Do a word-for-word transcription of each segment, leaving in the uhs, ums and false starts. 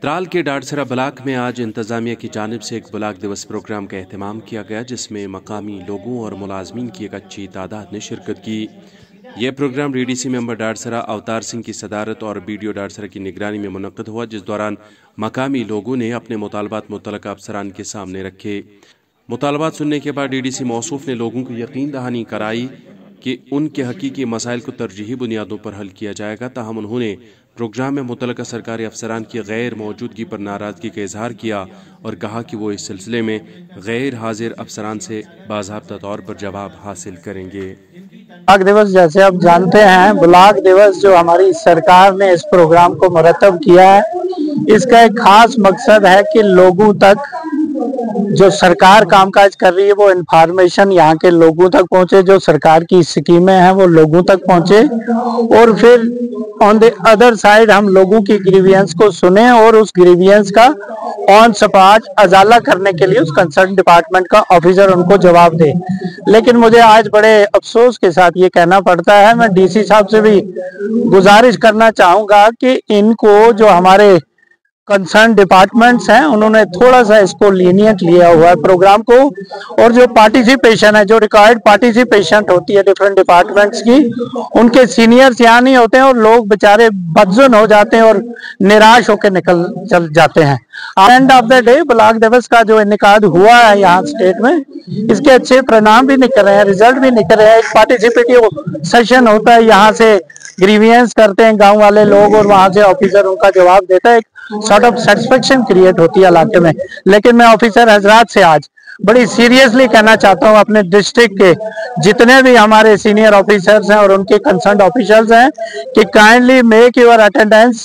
त्राल के डाडसरा ब्लॉक में आज इंतजामिया की जानिब से एक ब्लॉक दिवस प्रोग्राम का एहतमाम किया गया, जिसमें मकामी लोगों और मुलाजमीन की एक अच्छी तादाद ने शिरकत की। यह program D D C member Dadsara Avtar Singh की सदारत और बी डी ओ डाडसरा की निगरानी में मुनक्कद हुआ, जिस दौरान मकामी लोगों ने अपने मुतालबात मुतल्लका अफसरान के सामने रखे। मुतालबात सुनने के बाद डी डी सी मौसूफ ने लोगों को यकीन दहानी कराई कि उनके हकीकी मसाइल को तरजीही बुनियादों पर हल किया जाएगा। ताहम उन्होंने प्रोग्राम में मुतल्लका सरकारी अफसरान की गैर मौजूदगी पर नाराजगी का इजहार किया और कहा कि वो इस सिलसिले में गैर हाजिर अफसरान से बाज़ाब्ता तौर पर जवाब हासिल करेंगे। ब्लॉक दिवस, जैसे आप जानते हैं, ब्लॉक दिवस जो हमारी सरकार ने इस प्रोग्राम को मुरतब किया है, इसका एक खास मकसद है कि लोगों तक जो सरकार कामकाज कर रही है वो इन्फॉर्मेशन यहाँ के लोगों तक पहुंचे, जो सरकार की स्कीमें हैं वो लोगों तक पहुंचे, और फिर ऑन द अदर साइड हम लोगों की ग्रीवियंस को सुने और उस ग्रीवियंस का ऑन स्पॉट अजाला करने के लिए उस कंसर्न डिपार्टमेंट का ऑफिसर उनको जवाब दे। लेकिन मुझे आज बड़े अफसोस के साथ ये कहना पड़ता है, मैं डी सी साहब से भी गुजारिश करना चाहूंगा कि इनको जो हमारे कंसर्न डिपार्टमेंट्स हैं उन्होंने थोड़ा सा इसको लीनियंट लिया हुआ है प्रोग्राम को, और जो पार्टिसिपेशन है, जो रिक्वायर्ड पार्टिसिपेशन होती है डिफरेंट डिपार्टमेंट्स की, उनके सीनियर्स यहाँ नहीं होते हैं और लोग बेचारे बदजुन हो जाते हैं और निराश होकर निकल चल जाते हैं। End of the day block दिवस का जो इनेकाद हुआ है यहाँ स्टेट में, इसके अच्छे परिणाम भी निकल रहे हैं, रिजल्ट भी निकल रहे हैं। एक पार्टिसिपेटिव सेशन होता है, यहाँ से ग्रीवियंस करते हैं गांव वाले लोग और वहां से ऑफिसर उनका जवाब देता है, सॉर्ट ऑफ सेटिस्फेक्शन क्रिएट होती है इलाके में। लेकिन मैं ऑफिसर हजरात से आज बड़ी सीरियसली कहना चाहता हूं, अपने डिस्ट्रिक्ट के जितने भी हमारे सीनियर ऑफिसर्स हैं और उनके कंसर्न ऑफिसर्स हैं, कि kindly make your attendance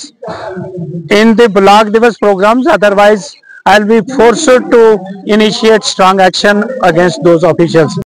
in the block दिवस programs, otherwise I will be forced to initiate strong action against those officers.